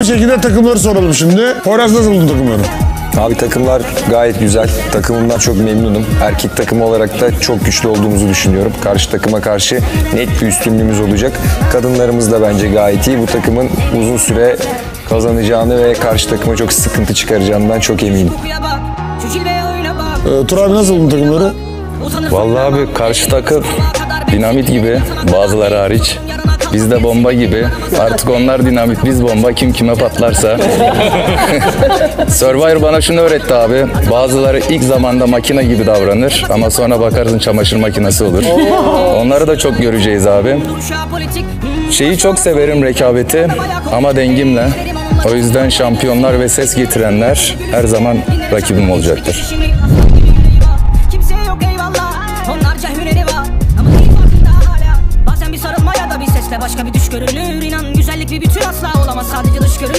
şekilde takımları soralım şimdi. Poyraz, nasıl buldun takımları? Abi takımlar gayet güzel. Takımımdan çok memnunum. Erkek takımı olarak da çok güçlü olduğumuzu düşünüyorum. Karşı takıma karşı net bir üstünlüğümüz olacak. Kadınlarımız da bence gayet iyi. Bu takımın uzun süre kazanacağını ve karşı takıma çok sıkıntı çıkaracağından çok eminim. Tur abi, nasıl buldun takımları? Vallahi abi karşı takım dinamit gibi, bazıları hariç. Biz de bomba gibi. Artık onlar dinamit, biz bomba. Kim kime patlarsa. Survivor bana şunu öğretti abi. Bazıları ilk zamanda makine gibi davranır ama sonra bakarsın çamaşır makinesi olur. Onları da çok göreceğiz abi. Şeyi çok severim, rekabeti, ama dengimle. O yüzden şampiyonlar ve ses getirenler her zaman rakibim olacaktır. Başka bir düş görünür, inan güzellik bir bütün asla olamaz, sadece dış görünür.